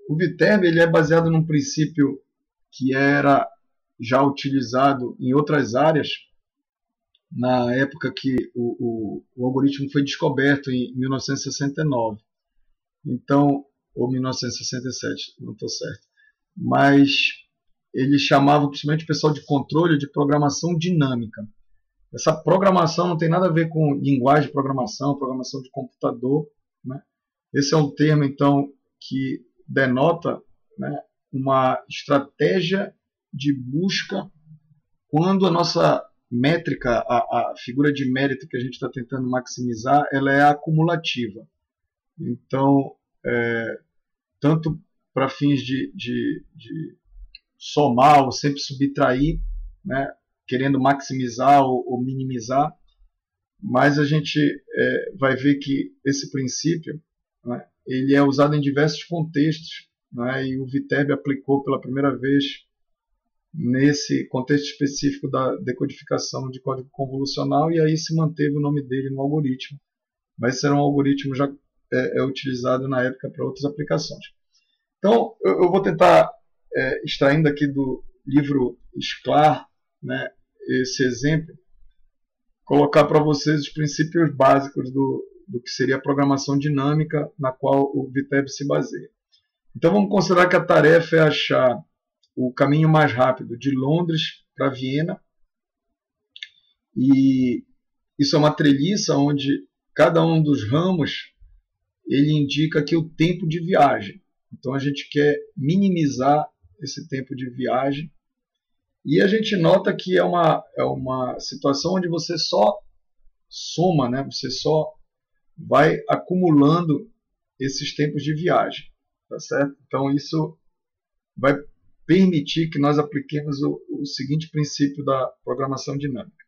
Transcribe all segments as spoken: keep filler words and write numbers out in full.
o Viterbi ele é baseado num princípio que era já utilizado em outras áreas, na época que o, o, o algoritmo foi descoberto em mil novecentos e sessenta e nove. Então, ou mil novecentos e sessenta e sete, não estou certo. Mas ele chamava principalmente o pessoal de controle de programação dinâmica. Essa programação não tem nada a ver com linguagem de programação, programação de computador, né? Esse é um termo, então, que denota, né, uma estratégia de busca quando a nossa métrica, a, a figura de mérito que a gente está tentando maximizar, ela é acumulativa. Então, é, tanto para fins de, de, de somar ou sempre subtrair, né, querendo maximizar ou, ou minimizar, mas a gente é, vai ver que esse princípio, né, ele é usado em diversos contextos, né, e o Viterbi aplicou pela primeira vez nesse contexto específico da decodificação de código convolucional, e aí se manteve o nome dele no algoritmo, mas esse era um algoritmo já é, é utilizado na época para outras aplicações. Então eu, eu vou tentar, é, extraindo aqui do livro Sklar, né, esse exemplo, colocar para vocês os princípios básicos do, do que seria a programação dinâmica na qual o Viterbi se baseia. Então vamos considerar que a tarefa é achar o caminho mais rápido de Londres para Viena, e isso é uma treliça onde cada um dos ramos ele indica aqui o tempo de viagem. Então a gente quer minimizar esse tempo de viagem, e a gente nota que é uma, é uma situação onde você só soma, né? Você só vai acumulando esses tempos de viagem, tá certo? Então isso vai permitir que nós apliquemos o, o seguinte princípio da programação dinâmica.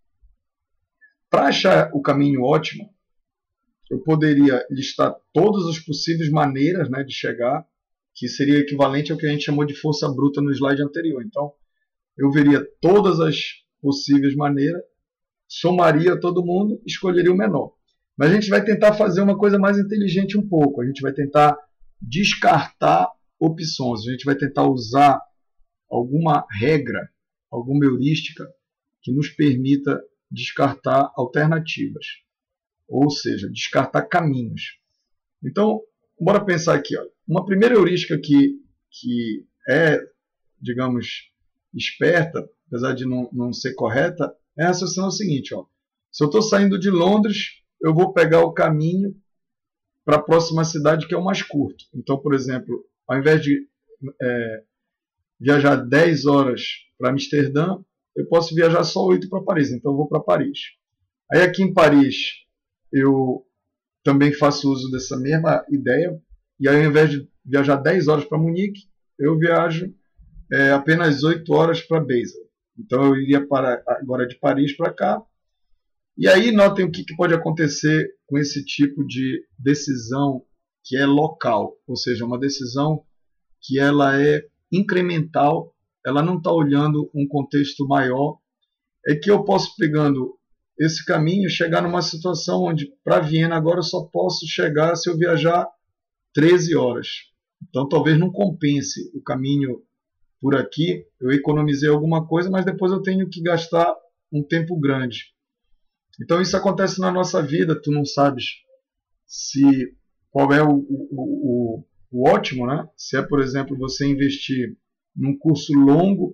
Para achar o caminho ótimo, eu poderia listar todas as possíveis maneiras, né, de chegar, que seria equivalente ao que a gente chamou de força bruta no slide anterior. Então, eu veria todas as possíveis maneiras, somaria todo mundo, escolheria o menor. Mas a gente vai tentar fazer uma coisa mais inteligente um pouco. A gente vai tentar descartar opções. A gente vai tentar usar alguma regra, alguma heurística que nos permita descartar alternativas. Ou seja, descartar caminhos. Então, bora pensar aqui. Ó. Uma primeira heurística que, que é, digamos, esperta, apesar de não, não ser correta, é raciocinar o seguinte. Ó. Se eu estou saindo de Londres, eu vou pegar o caminho para a próxima cidade que é o mais curto. Então, por exemplo, ao invés de é, viajar dez horas para Amsterdã, eu posso viajar só oito para Paris. Então, eu vou para Paris. Aí, aqui em Paris, eu também faço uso dessa mesma ideia. E aí, ao invés de viajar dez horas para Munique, eu viajo é, apenas oito horas para Basel. Então, eu iria para, agora de Paris para cá. E aí, notem o que, que pode acontecer com esse tipo de decisão que é local. Ou seja, uma decisão que ela é incremental, ela não está olhando um contexto maior. É que eu posso, pegando esse caminho, chegar numa situação onde, para Viena, agora eu só posso chegar se eu viajar treze horas. Então, talvez não compense o caminho por aqui. Eu economizei alguma coisa, mas depois eu tenho que gastar um tempo grande. Então, isso acontece na nossa vida. Tu não sabes se, qual é o, o, o, o ótimo, né? Se é, por exemplo, você investir num curso longo,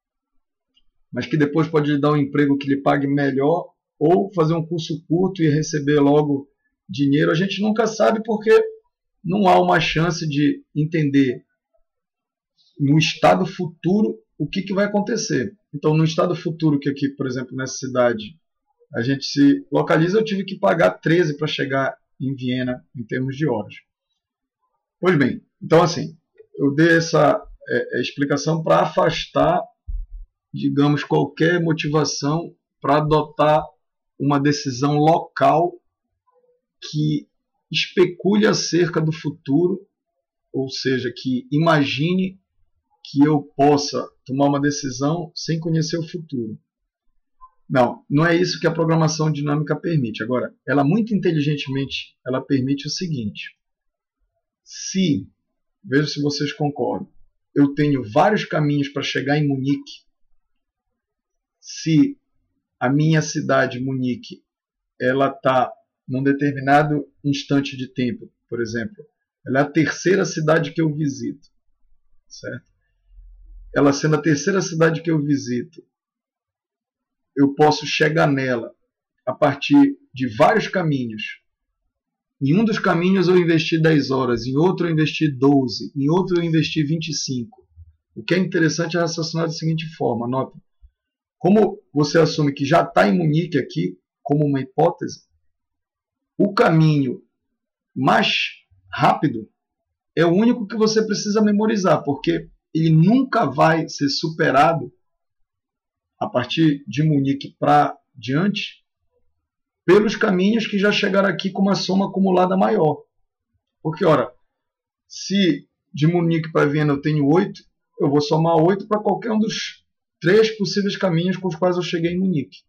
mas que depois pode lhe dar um emprego que lhe pague melhor, ou fazer um curso curto e receber logo dinheiro. A gente nunca sabe, porque não há uma chance de entender no estado futuro o que, que vai acontecer. Então, no estado futuro, que aqui, por exemplo, nessa cidade, a gente se localiza, eu tive que pagar treze para chegar em Viena, em termos de horas. Pois bem, então assim, eu dei essa é, explicação para afastar, digamos, qualquer motivação para adotar uma decisão local que especule acerca do futuro, ou seja, que imagine que eu possa tomar uma decisão sem conhecer o futuro. Não, não é isso que a programação dinâmica permite. Agora, ela muito inteligentemente ela permite o seguinte: se veja se vocês concordam, eu tenho vários caminhos para chegar em Munique. Se a minha cidade, Munique, ela está num determinado instante de tempo, por exemplo, ela é a terceira cidade que eu visito, certo? Ela sendo a terceira cidade que eu visito, eu posso chegar nela a partir de vários caminhos. Em um dos caminhos eu investi dez horas, em outro eu investi doze, em outro eu investi vinte e cinco. O que é interessante é raciocinar da seguinte forma, nota. Como você assume que já está em Munique aqui, como uma hipótese, o caminho mais rápido é o único que você precisa memorizar, porque ele nunca vai ser superado a partir de Munique para diante pelos caminhos que já chegaram aqui com uma soma acumulada maior. Porque, ora, se de Munique para Viena eu tenho oito, eu vou somar oito para qualquer um dos três possíveis caminhos com os quais eu cheguei em Munique.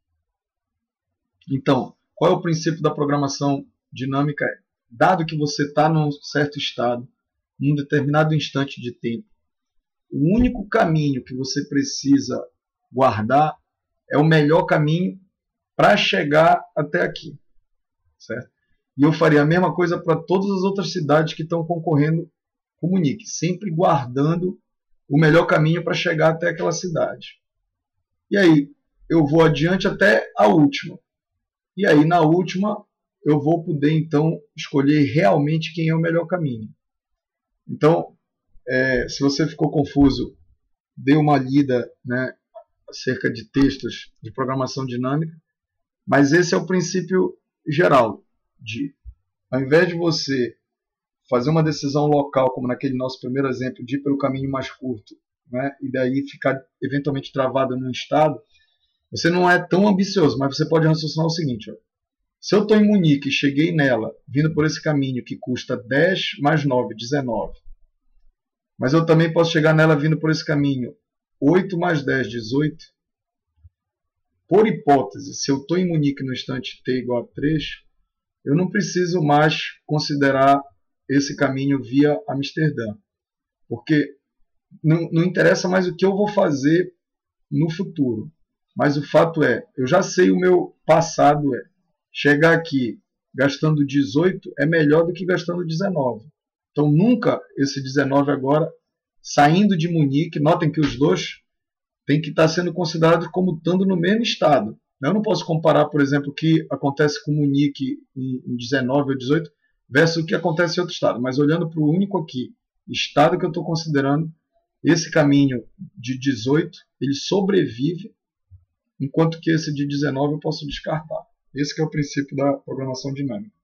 Então, qual é o princípio da programação dinâmica? Dado que você está num certo estado, num determinado instante de tempo, o único caminho que você precisa guardar é o melhor caminho para chegar até aqui, certo? E eu faria a mesma coisa para todas as outras cidades que estão concorrendo com Munique, sempre guardando o melhor caminho para chegar até aquela cidade. E aí eu vou adiante até a última. E aí na última eu vou poder então escolher realmente quem é o melhor caminho. Então, é, se você ficou confuso, dê uma lida, né, acerca de textos de programação dinâmica. Mas esse é o princípio geral, de, ao invés de você fazer uma decisão local, como naquele nosso primeiro exemplo, de ir pelo caminho mais curto, né, e daí ficar eventualmente travado num estado, você não é tão ambicioso, mas você pode raciocinar o seguinte, ó, se eu estou em Munique e cheguei nela, vindo por esse caminho que custa dez mais nove, dezenove, mas eu também posso chegar nela vindo por esse caminho oito mais dez, dezoito, por hipótese, se eu estou em Munique no instante t igual a três, eu não preciso mais considerar esse caminho via Amsterdã. Porque não, não interessa mais o que eu vou fazer no futuro. Mas o fato é, eu já sei o meu passado é, chegar aqui gastando dezoito é melhor do que gastando dezenove. Então nunca esse dezenove agora, saindo de Munique, notem que os dois tem que estar sendo considerado como estando no mesmo estado. Eu não posso comparar, por exemplo, o que acontece com Munique em dezenove ou dezoito versus o que acontece em outro estado. Mas olhando para o único aqui, estado que eu estou considerando, esse caminho de dezoito, ele sobrevive, enquanto que esse de dezenove eu posso descartar. Esse que é o princípio da programação dinâmica.